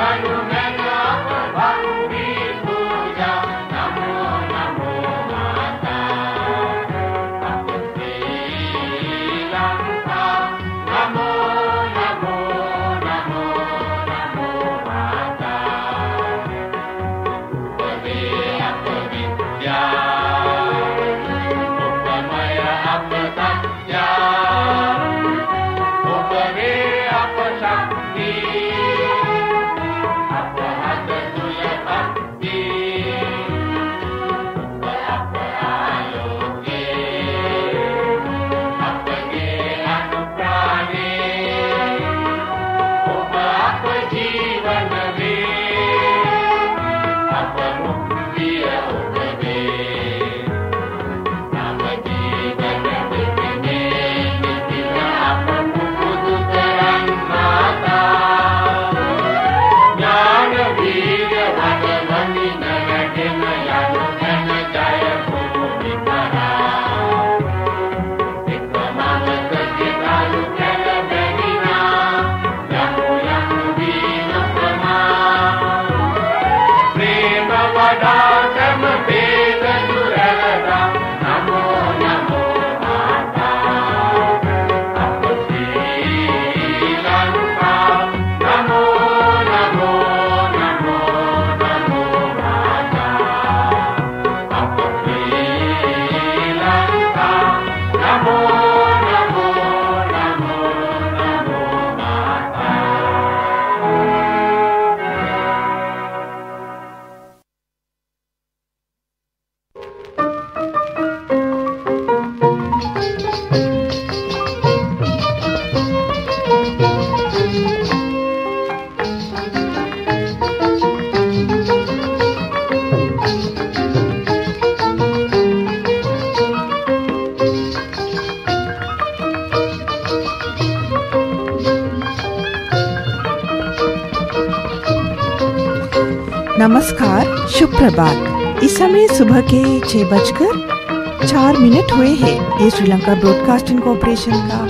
नमस्कार, शुभ प्रभात। इस समय सुबह के 6:04 हुए हैं। ये श्रीलंका ब्रॉडकास्टिंग कॉर्पोरेशन का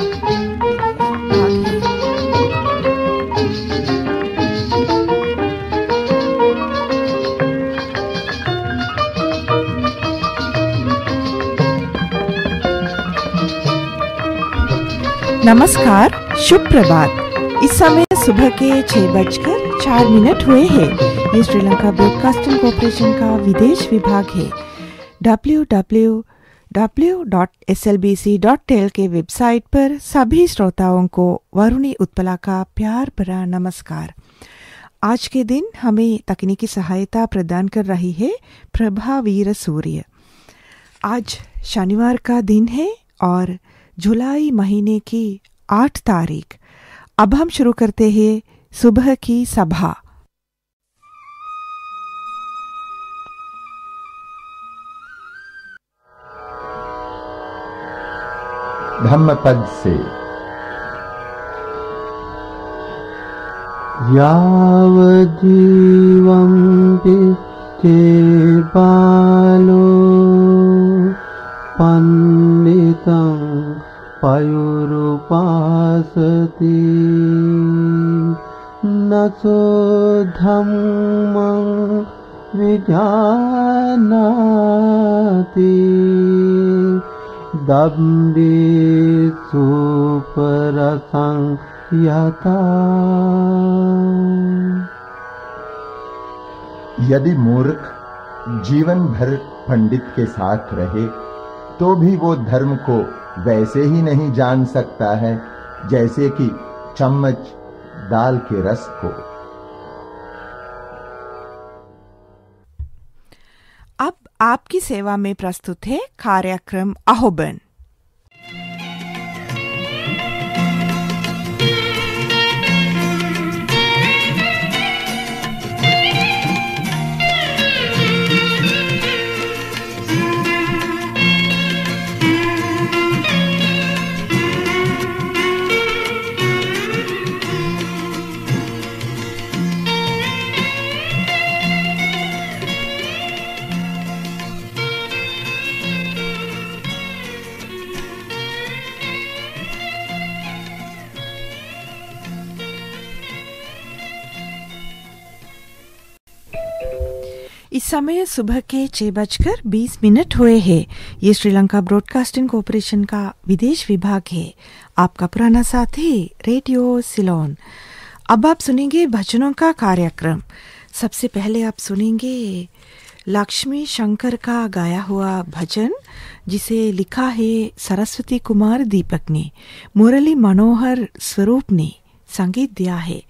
नमस्कार, शुभ प्रभात। इस समय सुबह के 6:04 हुए हैं। ये श्रीलंका ब्रॉडकास्टिंग कॉर्पोरेशन का विदेश विभाग है। www.slbc.tel के वेबसाइट पर सभी श्रोताओं को वरुणी उत्पला का प्यार भरा नमस्कार। आज के दिन हमें तकनीकी सहायता प्रदान कर रही है प्रभा वीर सूर्य। आज शनिवार का दिन है और जुलाई महीने की 8 तारीख। अब हम शुरू करते हैं सुबह की सभा। धम्मपद से यावज्जीवं पिष्टे बालो पंडितं पयुरुपासति न सो धम्मं विजानाति दम्भेषु परसंयता। यदि मूर्ख जीवन भर पंडित के साथ रहे तो भी वो धर्म को वैसे ही नहीं जान सकता है जैसे कि चम्मच दाल के रस को। अब आपकी सेवा में प्रस्तुत है कार्यक्रम अहोबन। इस समय सुबह के 6:20 हुए हैं। ये श्रीलंका ब्रॉडकास्टिंग कॉरपोरेशन का विदेश विभाग है। आपका पुराना साथी रेडियो सिलोन। अब आप सुनेंगे भजनों का कार्यक्रम। सबसे पहले आप सुनेंगे लक्ष्मी शंकर का गाया हुआ भजन, जिसे लिखा है सरस्वती कुमार दीपक ने, मुरली मनोहर स्वरूप ने संगीत दिया है।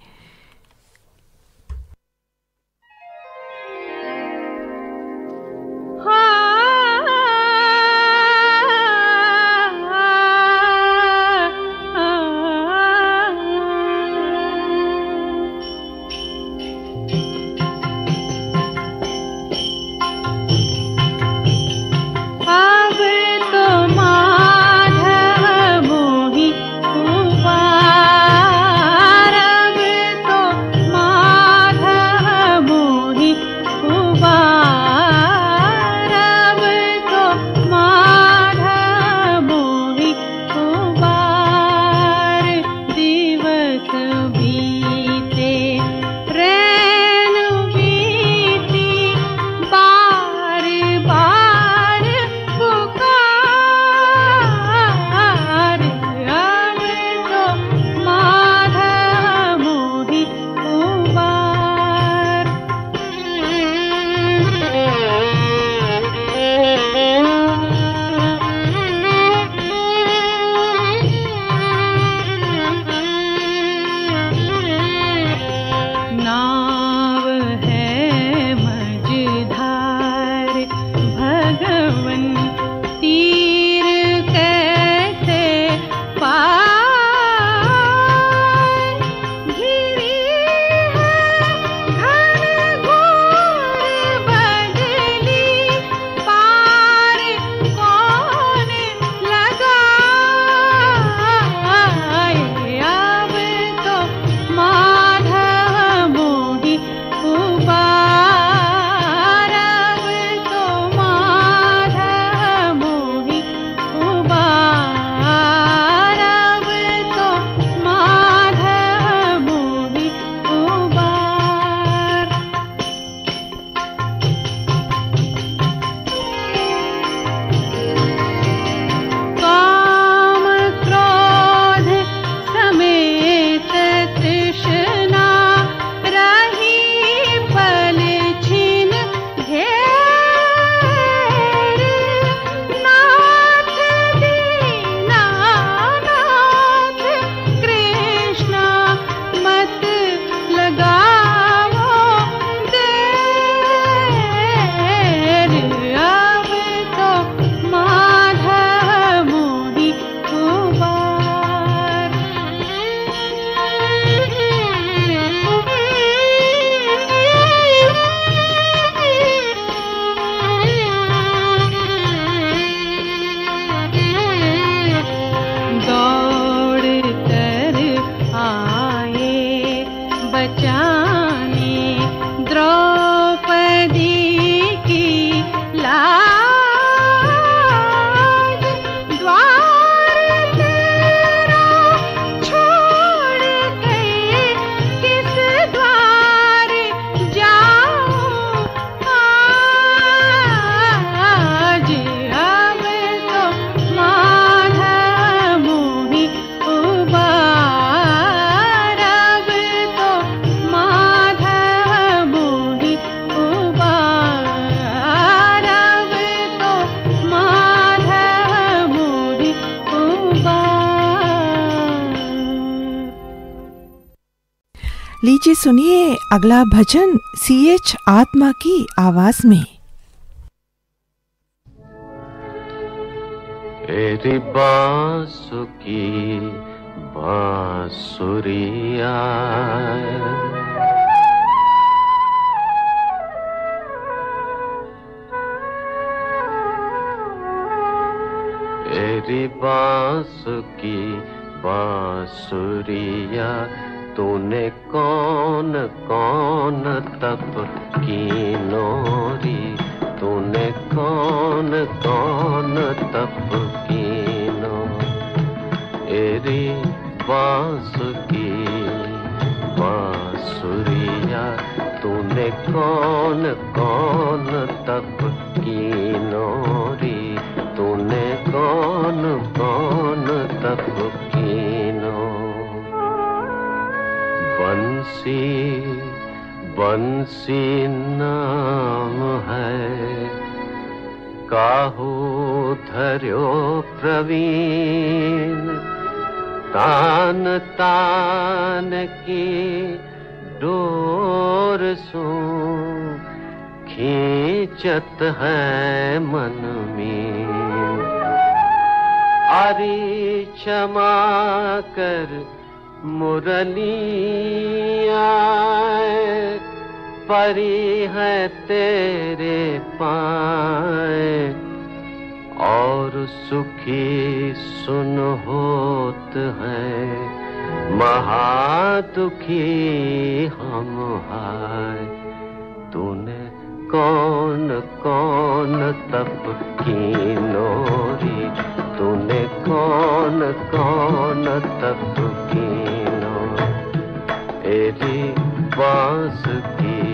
लीजिए सुनिए अगला भजन CH आत्मा की आवाज में। तेरी बांसुरी बांसुरिया तेरी बांसुरी बांसुरिया तूने कौन कौन तप की नोरी, तूने कौन कौन तप की नो। एरी बांसुरी बांसुरिया तूने कौन कौन तप कीनो रे, तूने कौन कौन तप कीनो। बंसी बंसी नाम है, काहू धर्यो प्रवीण, तान तान की डोर सो खींचत है मन में। अरे क्षमा कर मुरली आए, परी है तेरे पाए, और सुखी सुन होत है, महादुखी हम हाय। तूने कौन कौन तप कीनो रे, तूने कौन कौन तप कीनो। एरी बांस की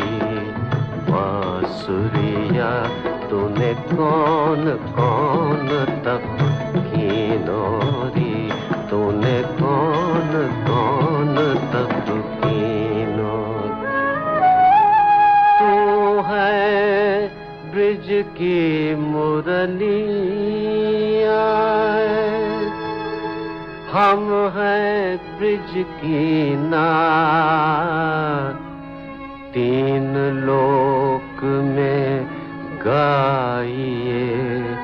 बांसुरिया, तूने कौन कौन तप कीनो रे, तूने कौन कौन तप कीनो। तू है ब्रिज की मुरली आए, हम हैं ब्रिज की नार, तीन लोक में गाइए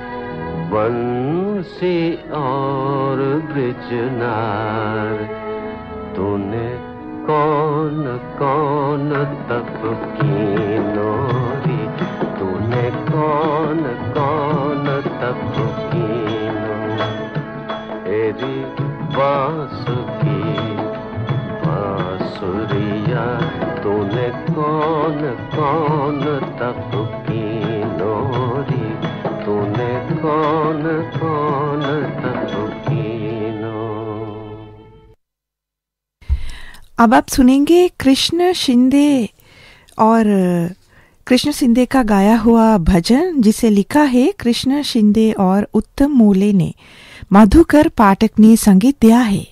बंसी और ब्रिजनार। तूने कौन कौन तप कीनो रे, तूने कौन कौन तप कीनो। एरी बांस की बांसुरिया, तूने कौन कौन तप कीनो रे, तूने कौन कौन तप कीनो। अब आप सुनेंगे कृष्ण शिंदे और कृष्ण शिंदे का गाया हुआ भजन, जिसे लिखा है कृष्ण शिंदे और उत्तम मूले ने। मधुकर पाठक ने संगीत दिया है।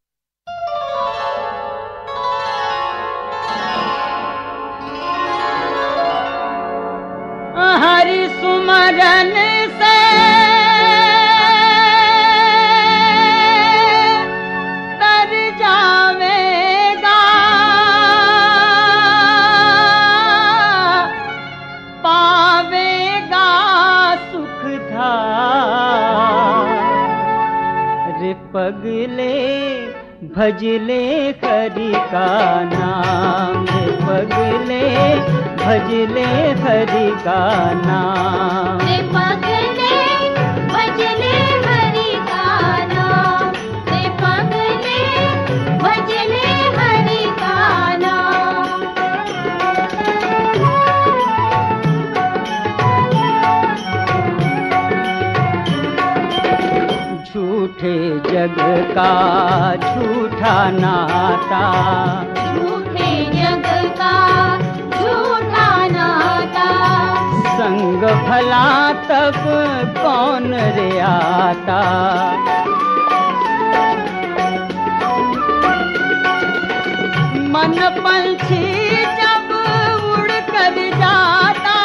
हरि सुमरन से तर जावेगा, पावेगा सुख धाम। रे पगले भजले हरि का नाम, रे पगले भजले हरि का नाम। रे पगले भजले हरि का नाम, रे पगले भजले हरि का नाम। झूठे जग का झूठा नाता, झूठे जग का झूठा नाता। संग भला तब कौन रे आता। मन पंछी जब उड़ कर जाता,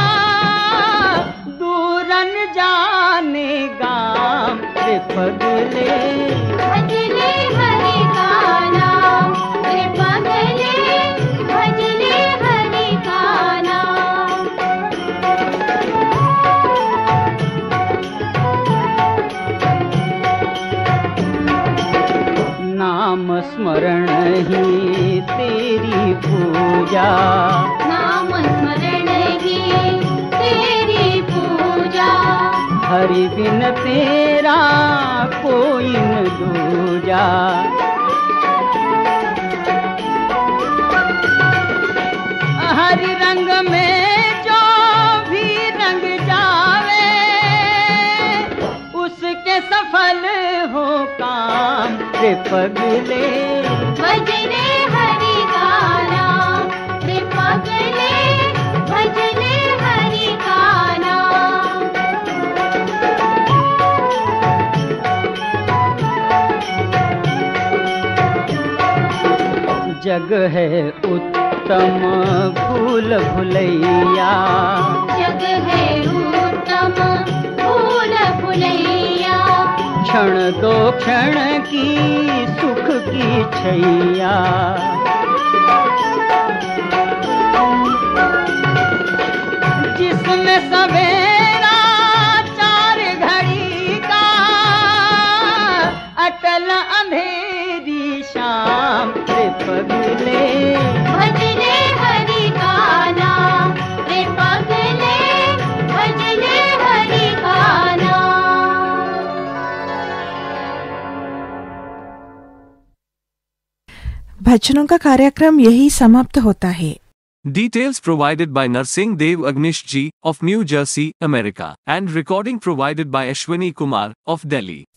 दूरन जाने गाम। रे पगले भजले हरि का नाम, रे पगले भजले हरि का नाम। नाम स्मरण ही तेरी पूजा, नाम स्मरण ही तेरी पूजा। हरि बिन तेरा कोई न दूजा। हरि रंग में जो भी रंग जावे, उसके सफल हो काम। रे पगले भजले हरि का नाम, रे पगले जग है उत्तम भूल भुलैया, जग है उत्तम भूल भुलैया, क्षण दो क्षण की सुख की छैया। जिसमें सवेरा चार घड़ी का, अटल अंधेरी शाम रे पगले भजले हरि का नाम, रे पगले भजले हरि का नाम। भजनों का कार्यक्रम यही समाप्त होता है। Details provided by Narsingh Dev Agnish Ji of New Jersey, America, and recording provided by Ashwini Kumar of Delhi.